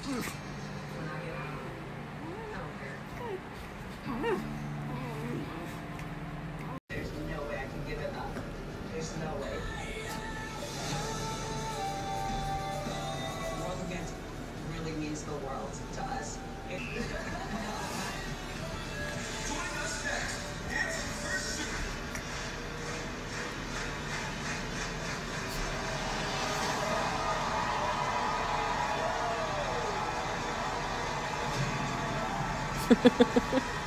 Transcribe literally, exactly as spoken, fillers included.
When I get home. I don't care. There's no way I can give it up. There's no way. World event really means the world to us. It Join us next. It's Pursuit. Ha ha ha ha.